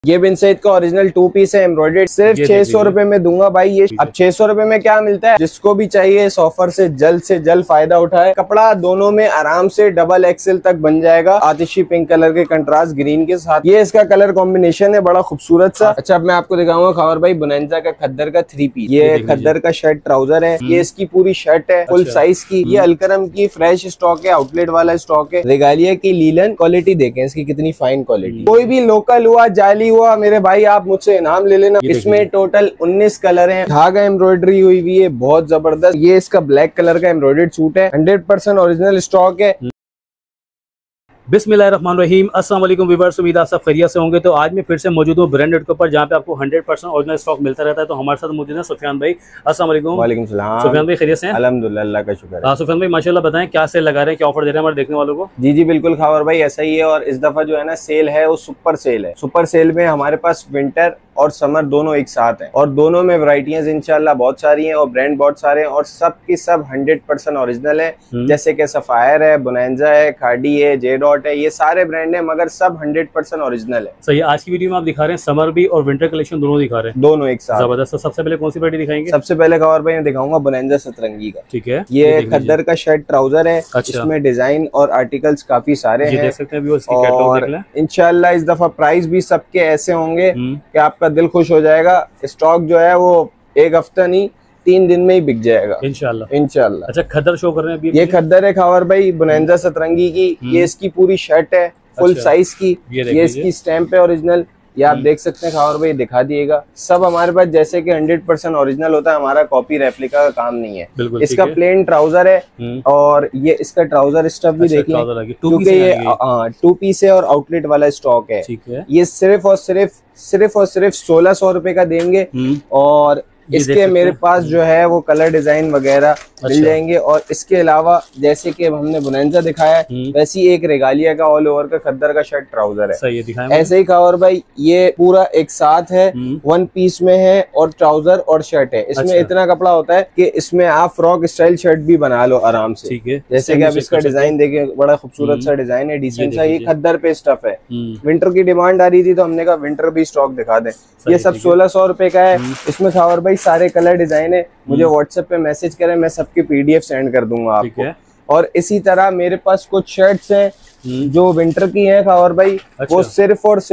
ये बिन सईद का original 2 piece है एम्ब्रॉयडर्ड, सिर्फ 600 रुपए में दूंगा भाई ये। अब 600 रुपए में क्या मिलता है, जिसको भी चाहिए इस ऑफर से जल्द फायदा उठाए। कपड़ा दोनों में आराम से डबल एक्सेल तक बन जाएगा, आतिशी पिंक कलर के कंट्रास्ट ग्रीन के साथ। ये इसका कलर कॉम्बिनेशन है, बड़ा खूबसूरत सा। अच्छा अब मैं आपको दिखाऊंगा खबर भाई बोनांजा का खद्दर का 3 पीस। ये खद्दर का शर्ट ट्राउजर है, ये इसकी पूरी शर्ट है फुल साइज की। ये अलकरम की फ्रेश स्टॉक है, आउटलेट वाला स्टॉक है। रेगालिया की लीलन क्वालिटी देखें इसकी कितनी फाइन क्वालिटी। कोई भी लोकल हुआ जाली हुआ मेरे भाई आप मुझसे इनाम ले लेना। इसमें टोटल 19 कलर हैं, धागा एम्ब्रॉयडरी हुई हुई है बहुत जबरदस्त। ये इसका ब्लैक कलर का एम्ब्रॉयडर्ड सूट है, 100% ओरिजिनल स्टॉक है। बिस्मिल्लाहिर्रहमानिर्रहीम, अस्सलाम वालेकुम व्यूअर्स, उम्मीद आप सब खैरियत से होंगे। तो आज मैं फिर से मौजूद हूँ ब्रांडेड के ऊपर, जहाँ पे आपको 100% ओरिजिनल स्टॉक मिलता रहता है। तो हमारे साथ मौजूद है सुफियान भाई। अस्सलाम वालेकुम। वालेकुम सलाम। सुफियान भाई खैरियत से हैं? अल्हम्दुलिल्लाह, अल्लाह का शुक्र है। सुफियान भाई माशाल्लाह बताएं क्या सेल लगा रहे हैं, क्या ऑफर दे रहे हैं हमारे देखने वालों को? जी बिल्कुल खबर भाई ऐसा ही है। और इस दफा जो है ना सेल है वो सुपर सेल है। सुपर सेल में हमारे पास विंटर और समर दोनों एक साथ हैं, और दोनों में वैरायटियां इंशाल्लाह बहुत सारी हैं और ब्रांड बहुत सारे हैं, और सब की सब 100% ओरिजिनल है। जैसे कि सफायर है, बोनांजा है, खाड़ी है, जे डॉट है, ये सारे ब्रांड है मगर सब 100% ओरिजिनल है। सही। आज की वीडियो में आप दिखा रहे हैं समर भी और विंटर कलेक्शन दोनों दिखा रहे हैं, दोनों एक साथ। जबरदस्त। सबसे पहले कौन सी वैरायटी दिखाएंगे? सबसे पहले खबर भाई मैं दिखाऊंगा बोनांजा सतरंगी का। ठीक है, ये खद्दर का शर्ट ट्राउजर है। अच्छा। इसमें डिजाइन और आर्टिकल्स काफी सारे हैं, देख सकते हैं। और इंशाल्लाह इस दफा प्राइस भी सबके ऐसे होंगे कि आपका दिल खुश हो जाएगा। स्टॉक जो है वो एक हफ्ता नहीं 3 दिन में ही बिक जाएगा इंशाल्लाह। अच्छा खद्दर शो कर रहे हैं अभी? ये खद्दर है खबर भाई बोनांजा सतरंगी की। ये इसकी पूरी शर्ट है फुल साइज की। ये इसकी स्टैंप है ओरिजिनल, ये आप देख सकते हैं खबर भाई, दिखा दिएगा। सब हमारे पास जैसे कि 100% ओरिजिनल होता है, हमारा कॉपी रेप्लिका का काम नहीं है। इसका प्लेन ट्राउजर है, और ये इसका ट्राउजर स्टफ भी देखिए, क्योंकि ये 2 पीस है और आउटलेट वाला स्टॉक है। ये सिर्फ और सिर्फ 1600 रुपए का देंगे, और इसके मेरे पास जो है वो कलर डिजाइन वगैरह मिल जाएंगे। और इसके अलावा जैसे कि हमने बोनांजा दिखाया है, वैसी एक रेगालिया का ऑल ओवर का खद्दर का शर्ट ट्राउजर है। सही है, ऐसे ही खबर भाई ये पूरा एक साथ है, 1 पीस में है, और ट्राउजर और शर्ट है। इसमें इतना कपड़ा होता है कि इसमें आप फ्रॉक स्टाइल शर्ट भी बना लो आराम से। ठीक है, जैसे कि आप इसका डिजाइन देखें, बड़ा खूबसूरत सा डिजाइन है, डिसेंट सा। ये खद्दर पे स्टफ है। विंटर की डिमांड आ रही थी तो हमने कहा विंटर भी स्टॉक दिखा दें। ये सब 1600 रुपए का है। इसमें खबर भाई सारे कलर डिजाइन है। मुझे व्हाट्सएप पे मैसेज करें, मैं सबकी PDF सेंड कर दूंगा आपको। और इसी तरह मेरे पास कुछ शर्ट्स हैं जो विंटर की हैं खबर भाई। वो सिर्फ और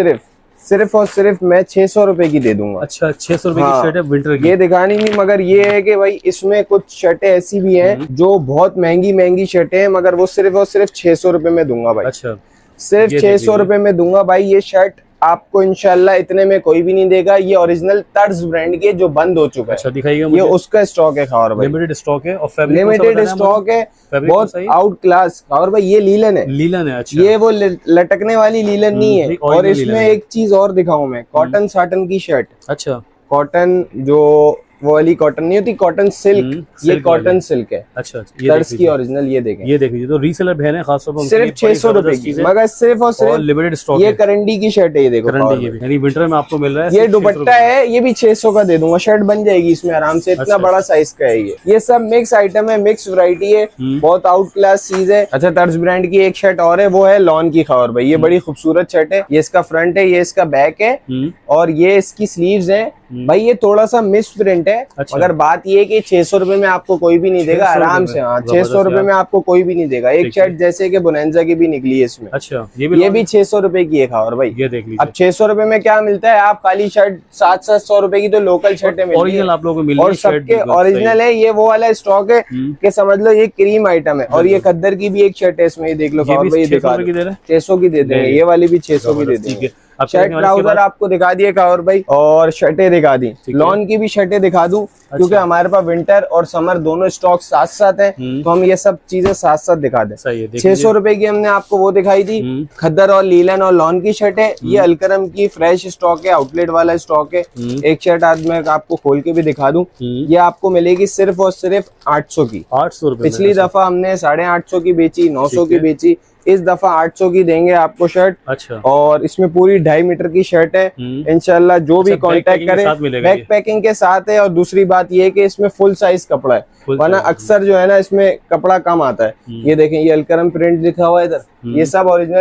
सिर्फ मैं 600 रुपए की दे दूंगा। अच्छा 600 रुपए की शर्ट है विंटर की। ये दिखानी नहीं, मगर ये है कि भाई इसमें कुछ शर्टें ऐसी भी हैं जो बहुत महंगी शर्टें हैं, मगर वो सिर्फ और सिर्फ 600 रुपए में दूंगा भाई। अच्छा, सिर्फ 600 रुपए में दूंगा भाई। ये शर्ट आपको इंशाल्लाह इतने में कोई भी नहीं देगा। ये ओरिजिनल तर्ज ब्रांड के जो बंद हो चुका है। अच्छा दिखाइएगा मुझे। ये उसका स्टॉक है खबर भाई, लिमिटेड स्टॉक है, और लिमिटेड स्टॉक है, बहुत आउट क्लास खबर भाई। ये लीलन है। अच्छा, ये वो लटकने वाली लीलन नहीं है। और इसमें एक चीज और दिखाऊं मैं, कॉटन साटन की शर्ट। अच्छा, कॉटन जो वो वाली कॉटन नहीं होती, कॉटन सिल्क, ये कॉटन सिल्क है। अच्छा, तर्ज की ओरिजिनल। ये देखें, ये देखिए, तो रीसेलर बहन है खास तौर पर, सिर्फ 600 रुपए की, मगर सिर्फ और सिर्फ लिमिटेड स्टॉक। ये करंडी की शर्ट है, ये देखो, यानी विंटर में आपको मिल रहा है। ये दुपट्टा है, ये भी 600 का दे दूंगा। शर्ट बन जाएगी इसमें आराम से, इतना बड़ा साइज का है ये सब मिक्स आइटम है, मिक्स वैरायटी है, बहुत आउट क्लास चीज है। अच्छा तर्ज ब्रांड की एक शर्ट और है, वो है लॉन की खबर भाई। ये बड़ी खूबसूरत शर्ट है। ये इसका फ्रंट है, ये इसका बैक है, और ये इसकी स्लीव्स है भाई। ये थोड़ा सा मिस प्रिंट है। अच्छा। मगर बात ये है कि 600 रुपए में आपको कोई भी नहीं देगा आराम से। हाँ 600 रुपए में आपको कोई भी नहीं देगा। एक शर्ट जैसे कि बोनांजा की भी निकली है इसमें। अच्छा, ये भी 600 रुपए की है खबर भाई। ये देख लीजिए। अब 600 रुपए में क्या मिलता है, आप खाली शर्ट 700 रुपए की तो लोकल शर्टें ओरिजिनल आप लोगों को मिल, और सबके ओरिजिनल है। ये वो वाला स्टॉक है कि समझ लो ये क्रीम आइटम है। और ये खद्दर की भी एक शर्ट है इसमें, ये देख लो खबर भाई, 600 की दे देंगे। ये वाली भी 600 की दे देंगे। शर्ट ट्राउजर आपको दिखा दिए खबर भाई, और शर्टें दिखा दी। लॉन की भी शर्टें दिखा दूं। अच्छा। क्योंकि हमारे पास विंटर और समर दोनों स्टॉक साथ साथ है, तो हम ये सब चीजें साथ साथ दिखा दें। 600 रुपए की हमने आपको वो दिखाई दी, खद्दर और लीलन और लॉन की शर्ट है। ये अलकरम की फ्रेश स्टॉक है, आउटलेट वाला स्टॉक है। एक शर्ट आज मैं आपको खोल के भी दिखा दूं। ये आपको मिलेगी सिर्फ और सिर्फ 800 की। 800 रुपए। पिछली दफा हमने 850 की बेची, 900 की बेची, इस दफा 800 की देंगे आपको शर्ट। अच्छा, और इसमें पूरी 2.5 मीटर की शर्ट है इंशाल्लाह। जो भी कांटेक्ट करे, बैक पैकिंग के साथ है। और दूसरी बात ये है कि इसमें फुल साइज कपड़ा है, वरना अक्सर जो है ना इसमें कपड़ा कम आता है। ये देखें, ये अलकरम प्रिंट लिखा हुआ है इधर, ये सब ओरिजिनल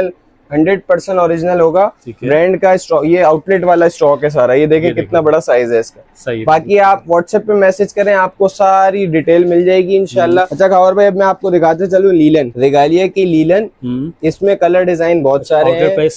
100% ओरिजिनल होगा। ब्रांड का स्टॉक, ये आउटलेट वाला स्टॉक है सारा। ये देखिए कितना बड़ा साइज है इसका। सही है। बाकी आप व्हाट्सएप पे मैसेज करें, आपको सारी डिटेल मिल जाएगी इंशाल्लाह। अच्छा खबर भाई, अब मैं आपको दिखाते चलूं लीलन, रेगालिया की लीलन। इसमें कलर डिजाइन बहुत सारे हैं। ये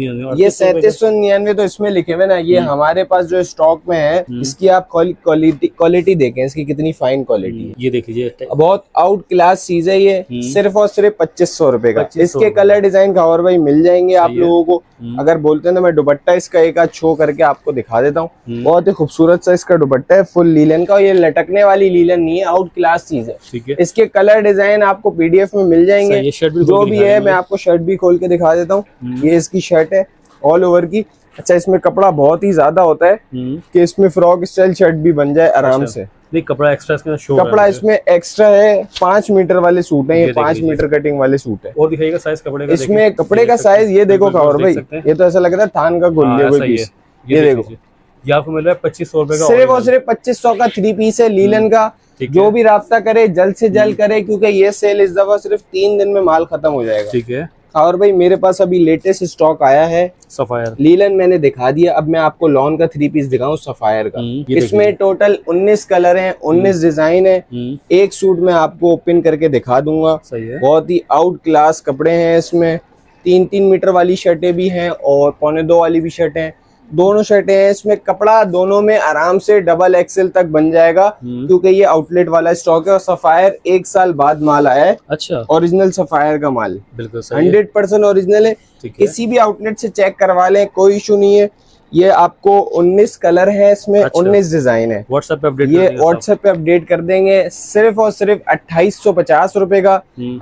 3799 तो इसमें लिखे हुए ना, ये हमारे पास जो स्टॉक में है, इसकी आप क्वालिटी देखें, इसकी कितनी फाइन क्वालिटी है। ये देखिए बहुत आउट क्लास चीज है ये। सिर्फ और सिर्फ 2500 रुपए का। इसके कलर डिजाइन खबर भाई मिल जाएंगे आप लोगों को। अगर बोलते हैं ना, मैं दुपट्टा इसका एक आध शो करके आपको दिखा देता हूँ। बहुत ही खूबसूरत सा इसका दुपट्टा है, फुल लीलन का। ये लटकने वाली लीलन नहीं है, आउट क्लास चीज है। इसके कलर डिजाइन आपको पीडीएफ में मिल जाएंगे। जो भी है, मैं आपको शर्ट भी खोल के दिखा देता हूँ। ये इसकी शर्ट है ऑल ओवर की। अच्छा, इसमें कपड़ा बहुत ही ज्यादा होता है कि इसमें फ्रॉक स्टाइल शर्ट भी बन जाए आराम से। कपड़ा एक्स्ट्रा कपड़ा इसमें एक्स्ट्रा है। 5 मीटर वाले सूट है ये, 5 मीटर कटिंग वाले सूट है। और दिखाइएगा साइज कपड़े का। इसमें कपड़े का साइज ये देखो खबर भाई, ये तो ऐसा लग रहा है थान का गुल्ले कोई पीस। ये देखो, ये आपको मिल रहा है 2500 रुपए का। सिर्फ और सिर्फ 2500 का 3 पीस है लीलन का। जो भी राब्ता करे जल्द से जल्द करे, क्योंकि ये सेल इस दफा सिर्फ 3 दिन में माल खत्म हो जाएगा। ठीक है। और भाई मेरे पास अभी लेटेस्ट स्टॉक आया है सफायर। लीलन मैंने दिखा दिया, अब मैं आपको लॉन का 3 पीस दिखाऊं सफायर का। इसमें टोटल 19 कलर हैं, 19 डिजाइन है। एक सूट में आपको ओपन करके दिखा दूंगा। सही है। बहुत ही आउट क्लास कपड़े हैं इसमें। 3-3 मीटर वाली शर्टें भी हैं और 1.25 वाली भी शर्टें हैं। दोनों शर्टें हैं इसमें। कपड़ा दोनों में आराम से डबल एक्सेल तक बन जाएगा, क्योंकि ये आउटलेट वाला स्टॉक है। और सफायर 1 साल बाद माल आया है। अच्छा, ओरिजिनल सफायर का माल, बिल्कुल 100% ओरिजिनल है। किसी भी आउटलेट से चेक करवा लें, कोई इशू नहीं है। ये आपको 19 कलर है इसमें। अच्छा। 19 डिजाइन है। व्हाट्सएप पे अपडेट, ये व्हाट्सएप पे अपडेट कर देंगे। सिर्फ और सिर्फ 2850 रुपए का।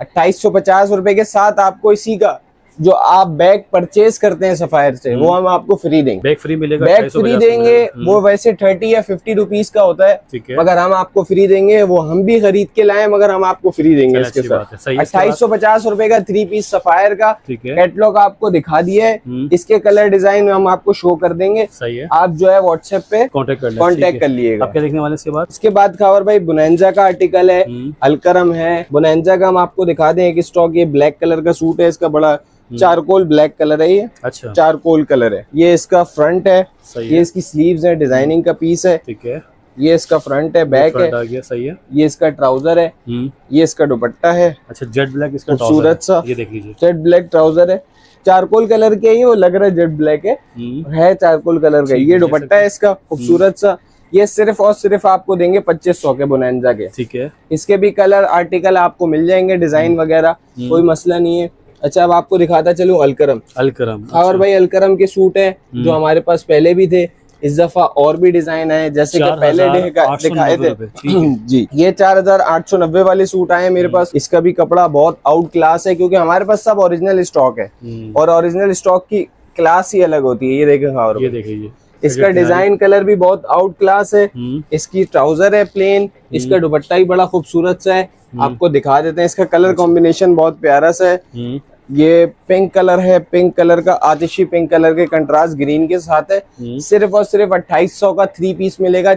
2850 रुपए के साथ आपको इसी का जो आप बैग परचेज करते हैं सफायर से, वो हम आपको फ्री देंगे। बैग फ्री मिलेगा, बैग फ्री देंगे। वो वैसे 30 या 50 रुपीज का होता है, मगर हम आपको फ्री देंगे। वो हम भी खरीद के लाए, मगर हम आपको फ्री देंगे इसके साथ। 2850 रुपए का 3 पीस सफायर का। कैटलॉग आपको दिखा दिया है। इसके कलर डिजाइन हम आपको शो कर देंगे। सही है। आप जो है व्हाट्सएप पे कॉन्टेक्ट कर लीजिएगा। आप क्या देखने वाले इसके बाद खबर भाई, बुनैंजा का आर्टिकल है, अलकरम है। बुनैंजा का हम आपको दिखा दें एक स्टॉक। ये ब्लैक कलर का सूट है, इसका बड़ा चारकोल ब्लैक कलर है ये। अच्छा, चारकोल कलर है। ये इसका फ्रंट है। ये इसकी स्लीव्स है, डिजाइनिंग का पीस है। ठीक है। ये इसका फ्रंट है, बैक है। सही है। ये इसका ट्राउजर है। ये इसका दुपट्टा है। अच्छा, जेट ब्लैक इसका खूबसूरत सा। ये देख लीजिए, जेट ब्लैक ट्राउजर है। चारकोल कलर के ही, वो लग रहा है जेट ब्लैक है चारकोल कलर का। ये दुपट्टा है इसका खूबसूरत सा। ये सिर्फ और सिर्फ आपको देंगे 2500 के बुनैंजा के। ठीक है। इसके भी कलर आर्टिकल आपको मिल जाएंगे, डिजाइन वगैरह कोई मसला नहीं है। अच्छा, अब आपको दिखाता चलूं अलकरम। और भाई अलकरम के सूट है जो हमारे पास पहले भी थे। इस दफा और भी डिजाइन आए, जैसे कि पहले दिखाए थे जी। ये 4890 वाले सूट आए मेरे पास। इसका भी कपड़ा बहुत आउट क्लास है, क्योंकि हमारे पास सब ओरिजिनल स्टॉक है और ओरिजिनल स्टॉक की क्लास ही अलग होती है। ये देखें, ये देखिए, इसका डिजाइन कलर भी बहुत आउट क्लास है। इसकी ट्राउजर है प्लेन। इसका दुपट्टा ही बड़ा खूबसूरत सा है, आपको दिखा देते हैं। इसका कलर कॉम्बिनेशन बहुत प्यारा सा है। ये पिंक कलर है, पिंक कलर का आतिशी पिंक कलर के कंट्रास्ट ग्रीन के साथ है। सिर्फ और सिर्फ 2800 का 3 पीस मिलेगा।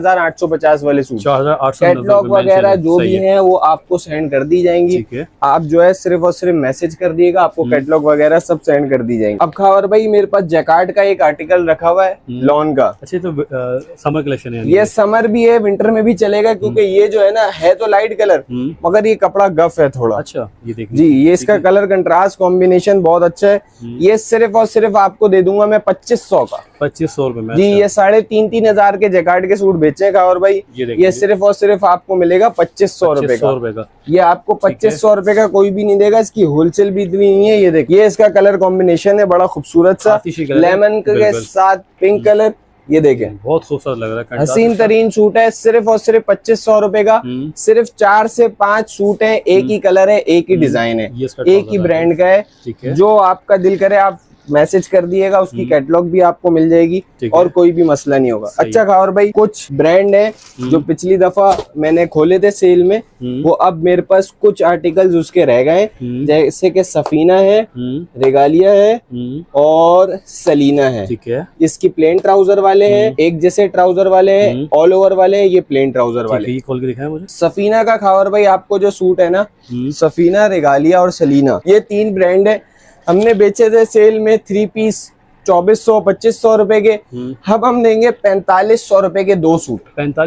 4850 वाले सूट। कैटलॉग वगैरह जो भी है वो आपको सेंड कर दी जाएंगी। आप जो है सिर्फ और सिर्फ मैसेज कर दिएगा, आपको कैटलॉग वगैरह सब सेंड कर दी जाएंगी। अब खबर भाई, मेरे पास जैकार्ड का एक आर्टिकल रखा हुआ है लॉन का। अच्छा, तो समर कलेक्शन है ये। समर भी है, विंटर में भी चलेगा, क्योंकि ये जो है ना, है तो लाइट कलर मगर ये कपड़ा गफ है थोड़ा। अच्छा, ये देखिए जी, ये इसका कलर कंट्रास्ट कॉम्बिनेशन बहुत अच्छा है। ये सिर्फ और सिर्फ आपको दे दूंगा मैं 2500 का। 2500 रुपए में जी। ये 3,500 हजार के जैकार्ड के सूट बेचेगा। और भाई ये सिर्फ और सिर्फ आपको मिलेगा 2500 रुपए का। ये आपको 2500 रुपए का कोई भी नहीं देगा। इसकी होलसेल भी इतनी नहीं है। ये देखिए, ये इसका कलर कॉम्बिनेशन है बड़ा खूबसूरत सा, लेमन के साथ पिंक कलर। ये देखें, बहुत खूबसूरत लग रहा है, हसीन तरीन सूट है। सिर्फ और सिर्फ 2500 रुपए का। सिर्फ 4 से 5 सूट है, एक ही कलर है, एक ही डिजाइन है, एक ही ब्रांड का है। जो आपका दिल करे आप मैसेज कर दिएगा, उसकी कैटलॉग भी आपको मिल जाएगी और कोई भी मसला नहीं होगा। अच्छा खबर भाई, कुछ ब्रांड है जो पिछली दफा मैंने खोले थे सेल में, वो अब मेरे पास कुछ आर्टिकल्स उसके रह गए, जैसे कि सफीना है, रेगालिया है और सलीना है। ठीक है। इसकी प्लेन ट्राउजर वाले हैं, एक जैसे ट्राउजर वाले हैं, ऑल ओवर वाले हैं, ये प्लेन ट्राउजर वाले। ये खोल के दिखाया मुझे। सफीना का खबर भाई, आपको जो सूट है ना, सफीना, रेगालिया और सलीना, ये 3 ब्रांड है। हमने बेचे थे सेल में 3 पीस 2400-2500 रुपए के, अब हम देंगे 4500 रुपए के 2 सूट।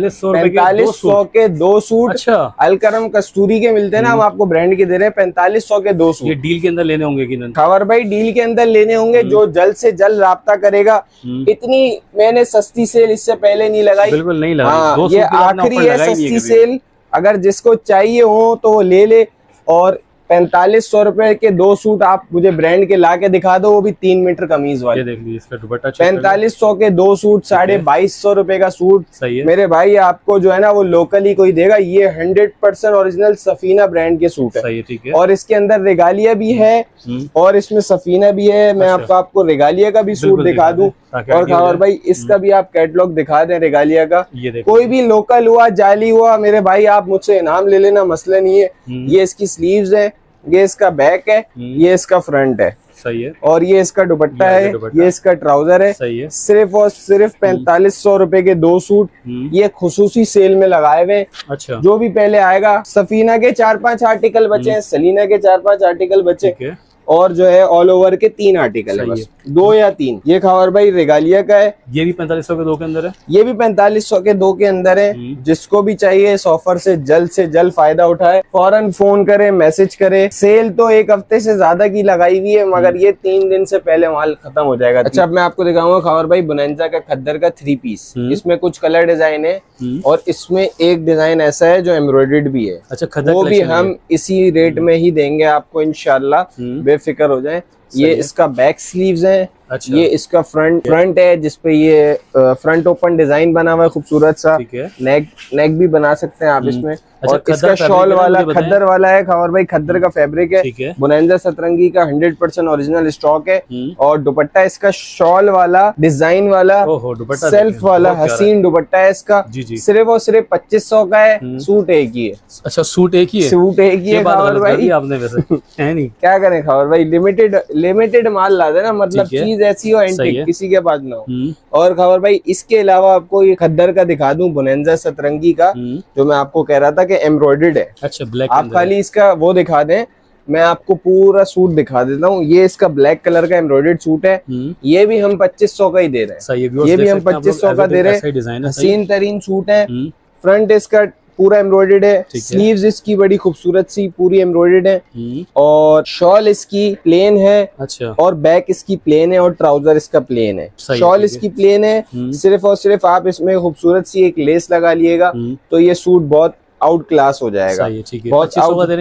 4500 के 2 सूट। अच्छा, अलकरम कस्तूरी के मिलते हैं ना, हम आपको ब्रांड के दे रहे हैं 4500 के 2 सूट। ये डील के अंदर लेने होंगे कि नहीं? खबर भाई डील के अंदर लेने होंगे, जो जल्द से जल्द राब्ता करेगा। इतनी मैंने सस्ती सेल इससे पहले नहीं लगाई, बिल्कुल नहीं लगाई। हाँ, ये आखिरी है सस्ती सेल। अगर जिसको चाहिए हो तो वो ले ले। और 4500 रुपए के 2 सूट आप मुझे ब्रांड के ला के दिखा दो, वो भी 3 मीटर कमीज वाले। ये देख लीजिए इसका दुपट्टा। 4500 के 2 सूट, 2250 रुपए का सूट। सही है मेरे भाई, आपको जो है ना वो लोकल ही कोई देगा। ये 100% ओरिजिनल सफीना ब्रांड के सूट है। सही है, ठीक है। और इसके अंदर रेगालिया भी है और इसमें सफीना भी है। मैं आपको रेगालिया का भी सूट दिखा दूं। और खबर भाई, इसका भी आप कैटलॉग दिखा दें रेगालिया का। कोई भी लोकल हुआ, जाली हुआ, मेरे भाई आप मुझसे इनाम ले लेना, मसला नहीं है। ये इसकी स्लीव्स है, ये इसका बैक है, ये इसका फ्रंट है। सही है। और ये इसका दुपट्टा है, ये इसका ट्राउजर है। सही है। सिर्फ और सिर्फ 4500 रुपए के 2 सूट। ये खुसूसी सेल में लगाए हुए। अच्छा, जो भी पहले आएगा, सफीना के 4-5 आर्टिकल बचे हैं, सलीना के 4-5 आर्टिकल बचे, और जो है ऑल ओवर के 3 आर्टिकल है, बस 2 या 3। ये खबर भाई रेगालिया का है, ये भी 4500 के 2 के अंदर है। ये भी 4500 के 2 के अंदर है। जिसको भी चाहिए इस ऑफर से जल्द फायदा उठाए, फौरन फोन करे, मैसेज करे। सेल तो 1 हफ्ते से ज्यादा की लगाई हुई है, मगर ये 3 दिन से पहले माल खत्म हो जाएगा। अच्छा, अब मैं आपको दिखाऊंगा खबर भाई बोनांजा का खद्दर का 3 पीस। इसमें कुछ कलर डिजाइन है और इसमें एक डिजाइन ऐसा है जो एम्ब्रॉयडर्ड भी है। अच्छा, खद्दर वो भी हम इसी रेट में ही देंगे आपको इंशाल्लाह, फिक्र हो जाए। ये इसका बैक स्लीव्स है। अच्छा, ये इसका फ्रंट है, जिसपे ये फ्रंट ओपन डिजाइन बना हुआ है खूबसूरत सा। नेक भी बना सकते हैं आप इसमें। अच्छा, और इसका शॉल वाला खद्दर वाला है खबर भाई, खद्दर का फैब्रिक है। बोनांजा सतरंगी का 100% ओरिजिनल स्टॉक है। और दुपट्टा इसका शॉल वाला, डिजाइन वाला, सेल्फ वाला हसीन दुपट्टा है इसका। सिर्फ और सिर्फ 2500 का है। सूट एक ही है। अच्छा, सूट एक ही है। सूट एक ही है खबर भाई, आपने वैसे है नहीं, क्या करें खबर भाई, लिमिटेड माल ला देना, मतलब चीज ऐसी हो एंटीक, किसी के पास ना हो। और खबर भाई, इसके अलावा आपको ये खद्दर का दिखा दूं, बोनांजा सतरंगी का, जो मैं आपको कह रहा था कि एम्ब्रॉयडर्ड है। अच्छा, ब्लैक। आप खाली इसका वो दिखा दें, मैं आपको पूरा सूट दिखा देता हूँ। ये इसका ब्लैक कलर का एम्ब्रॉयडर्ड सूट है। ये भी हम 2500 का ही दे रहे हैं। ये भी हम 2500 का दे रहे हैं। हसीन तरीन सूट है। फ्रंट इसका पूरा एम्ब्रॉयडर्ड है। स्लीव्स इसकी बड़ी खूबसूरत सी पूरी एम्ब्रॉयडर्ड है। और शॉल इसकी प्लेन है। अच्छा, और बैक इसकी प्लेन है और ट्राउजर इसका प्लेन है। शॉल इसकी प्लेन है। सिर्फ और सिर्फ आप इसमें खूबसूरत सी एक लेस लगा लिएगा तो ये सूट बहुत आउट क्लास हो जाएगा। बहुत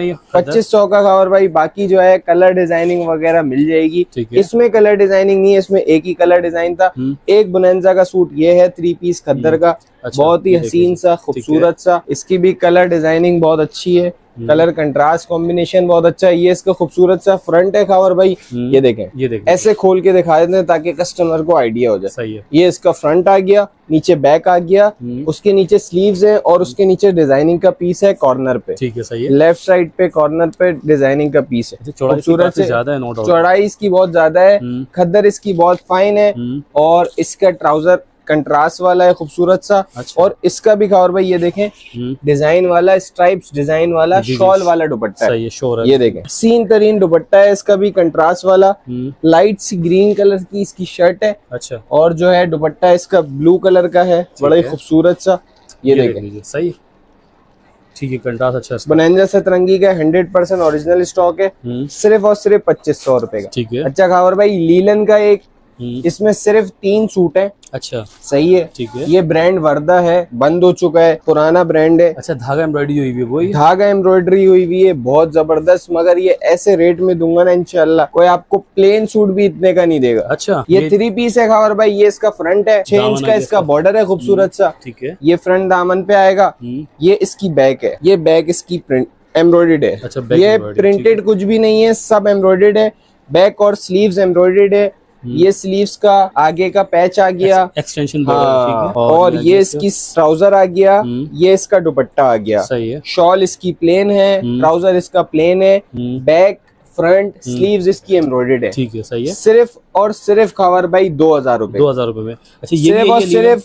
2500 का खबर भाई। बाकी जो है कलर डिजाइनिंग वगैरह मिल जाएगी। इसमें कलर डिजाइनिंग नहीं है, इसमें एक ही कलर डिजाइन था। एक बोनांजा का सूट ये है 3 पीस खद्दर का। अच्छा, बहुत ही हसीन सा, खूबसूरत सा। इसकी भी कलर डिजाइनिंग बहुत अच्छी है, कलर कंट्रास्ट कॉम्बिनेशन बहुत अच्छा है। ये इसका खूबसूरत सा फ्रंट है खबर भाई। ये देखें, ऐसे खोल के दिखा देते हैं ताकि कस्टमर को आइडिया हो जाए। सही है। ये इसका फ्रंट आ गया, नीचे बैक आ गया, उसके नीचे स्लीव्स है और उसके नीचे डिजाइनिंग का पीस है कॉर्नर पे। ठीक है, सही है। लेफ्ट साइड पे कॉर्नर पे डिजाइनिंग का पीस है। खूबसूरत से, चौड़ाई इसकी बहुत ज्यादा है। खद्दर इसकी बहुत फाइन है। और इसका ट्राउजर कंट्रास्ट वाला है खूबसूरत सा। अच्छा। और इसका भी खबर भाई, ये देखें, डिजाइन वाला, स्ट्राइप्स डिजाइन वाला, शॉल वाला दुपट्टा है। ये देखें, सीन तरीन दुपट्टा है इसका भी, कंट्रास्ट वाला। लाइट सी ग्रीन कलर की इसकी शर्ट है। अच्छा। और जो है दुपट्टा इसका ब्लू कलर का है, बड़ा ही खूबसूरत सा। ये देखें, सही, ठीक है, कंट्रास्ट अच्छा है। बोनांजा सतरंगी का 100% ओरिजिनल स्टॉक है। सिर्फ और सिर्फ 2500 रुपए का। ठीक है। अच्छा खबर भाई, लीलन का एक, इसमें सिर्फ 3 सूट है। अच्छा, सही है। ठीक है। ये ब्रांड वर्दा है, बंद हो चुका है, पुराना ब्रांड है। अच्छा, धागा एम्ब्रॉयडरी हुई हुई है, वही धागा एम्ब्रॉयडरी हुई हुई है, बहुत जबरदस्त। मगर ये ऐसे रेट में दूंगा ना इंशाल्लाह, कोई आपको प्लेन सूट भी इतने का नहीं देगा। अच्छा, ये 3 पीस है खबर भाई। ये इसका फ्रंट है, 6 इंच का इसका बॉर्डर है खूबसूरत सा। ठीक है। ये फ्रंट दामन पे आएगा। ये इसकी बैक है, ये बैक इसकी प्रिंट एम्ब्रॉयडर्ड है। अच्छा, ये प्रिंटेड कुछ भी नहीं है, सब एम्ब्रॉयडर्ड है। बैक और स्लीव्स एम्ब्रॉयडर्ड है। ये स्लीव्स का आगे का पैच आ गया, एक्सटेंशन। हाँ। और ये इसकी ट्राउजर आ गया। ये इसका दुपट्टा आ गया। सही है। शॉल इसकी प्लेन है, ट्राउजर इसका प्लेन है। बैक फ्रंट स्लीव्स इसकी एम्ब्रॉयडर्ड है। ठीक है, सही है। सिर्फ और सिर्फ खबर भाई 2000 रुपए। 2000 रुपए में। अच्छा, सिर्फ और सिर्फ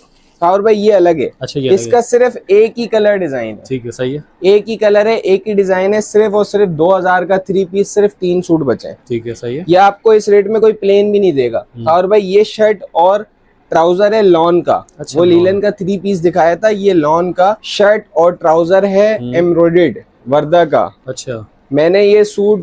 और भाई ये अलग है। अच्छा, ये इसका सिर्फ एक ही कलर डिजाइन है। ठीक है, सही है। एक ही कलर है, एक ही डिजाइन है, सिर्फ और सिर्फ 2000 का 3 पीस, सिर्फ 3 सूट बचे हैं। ठीक है, सही है। ये आपको इस रेट में कोई प्लेन भी नहीं देगा। और भाई ये शर्ट और ट्राउजर है लॉन का। अच्छा, वो लीलन का 3 पीस दिखाया था, ये लॉन का शर्ट और ट्राउजर है एम्ब्रॉयडेड वर्दा का। अच्छा, मैंने ये सूट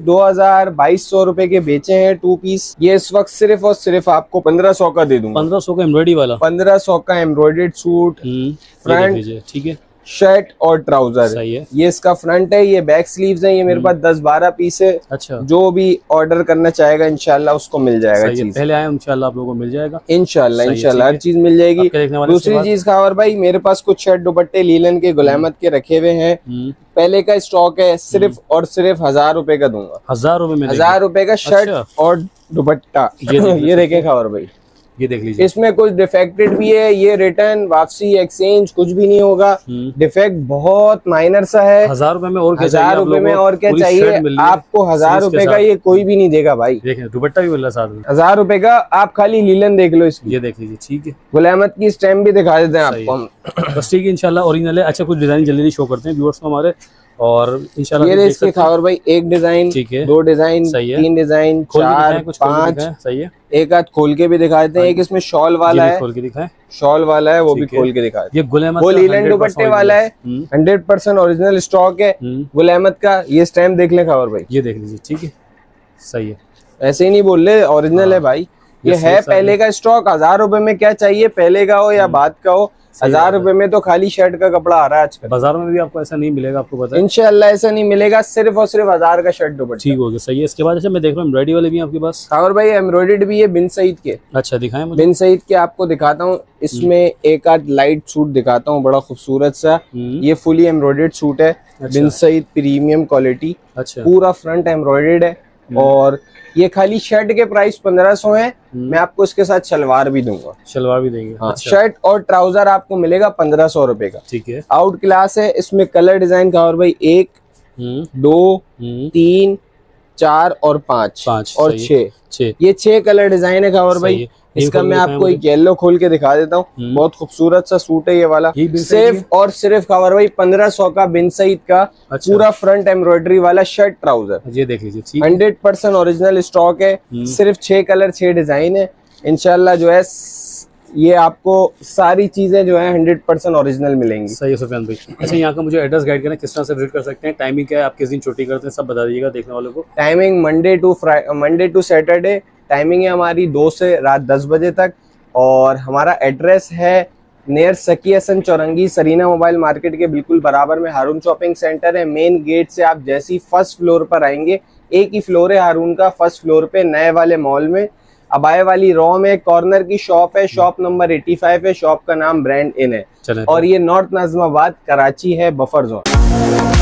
2200 रुपए के बेचे हैं 2 पीस। ये इस वक्त सिर्फ और सिर्फ आपको 1500 का दे दूंगा। 1500 का एम्ब्रॉयडरी वाला, 1500 का एम्ब्रॉयडेड सूट, फ्रंट, ठीक है, शर्ट और ट्राउजर। सही है। ये इसका फ्रंट है, ये बैक स्लीव्स है। ये मेरे पास 10-12 पीस है। अच्छा, जो भी ऑर्डर करना चाहेगा इंशाल्लाह उसको मिल जाएगा चीज। पहले आए इंशाल्लाह आप लोगों को मिल जाएगा। इंशाल्लाह हर चीज मिल जाएगी। दूसरी चीज खबर भाई, मेरे पास कुछ शर्ट दुपट्टे लीलन के गुलामत के रखे हुए हैं। पहले का स्टॉक है, सिर्फ और सिर्फ 1000 रुपए का दूंगा। 1000 रुपए में? 1000 रुपए का शर्ट और दुपट्टा। ये देखे खबर भाई, ये देख लीजिए। इसमें कुछ डिफेक्टेड भी है। ये रिटर्न, वापसी, एक्सचेंज कुछ भी नहीं होगा। डिफेक्ट बहुत माइनर सा है। 1000 रुपए में और क्या 1000 रुपए में और क्या चाहिए आपको? 1000 रुपए का ये कोई भी नहीं देगा भाई। देखिए दुपट्टा भी मिल रहा है साथ में। 1000 रुपए का आप खाली लीलन देख लो इसकी। ये देख लीजिए, ठीक है। गुलामत की स्टैम्प भी दिखा देते हैं आपको हम। बस ठीक है, इंशाल्लाह ओरिजिनल है। अच्छा, कुछ डिजाइन जल्दी शो करते हैं व्यूअर्स को हमारे, और इंशाल्लाह ये इसके खावर भाई एक डिजाइन, ठीक है, 2 डिजाइन, 3 डिजाइन, 4, 5, सही है। एक आध खोल के भी दिखा देते हैं। एक इसमें शॉल वाला है, खोल के दिखाएं। शॉल वाला है वो भी खोल के दिखा। ये गुलामत वो लीलन दुपट्टे वाला है, 100% ओरिजिनल स्टॉक है गुलामत का। ये स्टैम्प देख ले खबर भाई, ये देख लीजिए, ठीक है, सही है। ऐसे ही नहीं बोल रहे, ओरिजिनल है भाई। ये है पहले का स्टॉक। 1000 रुपए में क्या चाहिए, पहले का हो या बाद का हो। 1000 रुपए में तो खाली शर्ट का कपड़ा आ रहा है आजकल। बाजार में भी आपको ऐसा नहीं मिलेगा, आपको पता है। इंशाल्लाह ऐसा नहीं मिलेगा, सिर्फ और सिर्फ 1000 का शर्ट दुपट्टा। ठीक हो गया, सही है। इसके बाद अच्छा मैं देख रहा हूँ एम्ब्रॉयडरी वाले भी आपके पास। और भाई एम्ब्रॉयडर्ड भी है बिन सईद के। अच्छा, दिखाएं मुझे। बिन सईद के आपको दिखाता हूँ। इसमें एक आध लाइट सूट दिखाता हूँ, बड़ा खूबसूरत सा। ये फुली एम्ब्रॉयडर्ड सूट है। Bin Saeed premium quality. अच्छा, पूरा फ्रंट एम्ब्रॉयडर्ड है। और ये खाली शर्ट के प्राइस 1500 है। मैं आपको इसके साथ शलवार भी दूंगा। शलवार भी देंगे? हाँ, अच्छा। शर्ट और ट्राउजर आपको मिलेगा 1500 रुपए का। ठीक है। आउट क्लास है। इसमें कलर डिजाइन का और भाई 1, 2, 3, 4 और 5 और 6। ये 6 कलर डिजाइन है और भाई इसका मैं आपको एक येलो खोल के दिखा देता हूँ। बहुत खूबसूरत सा सूट है ये वाला। सिर्फ और सिर्फ खबर भाई 1500 का बिन सईद का। अच्छा। पूरा फ्रंट एम्ब्रॉयडरी वाला शर्ट ट्राउजर। ये देख लीजिए, 100% ओरिजिनल स्टॉक है। सिर्फ 6 कलर 6 डिजाइन है। इंशाल्लाह जो है ये आपको सारी चीजें जो है 100% ओरिजिनल मिलेंगी। सही है सुफियान भाई। अच्छा, यहाँ का मुझे एड्रेस गाइड करना, किस तरह से विजिट कर सकते हैं, टाइमिंग क्या है, आप किस दिन छुट्टी करते हैं, सब बता दीजिएगा देखने वालों को। Timing Monday to Saturday timing है हमारी 2 से रात 10 बजे तक। और हमारा एड्रेस है near Sakhi Hassan Chowrangi, Sarina mobile market के बिल्कुल बराबर में हारून शॉपिंग सेंटर है। मेन गेट से आप जैसे ही फर्स्ट फ्लोर पर आएंगे, एक ही फ्लोर है हारून का, फर्स्ट फ्लोर पे नए वाले मॉल में अबाए वाली रॉ में कॉर्नर की शॉप है। शॉप नंबर 85 है। शॉप का नाम ब्रांड इन है। और ये नॉर्थ नाज़िमाबाद कराची है, बफर जोन।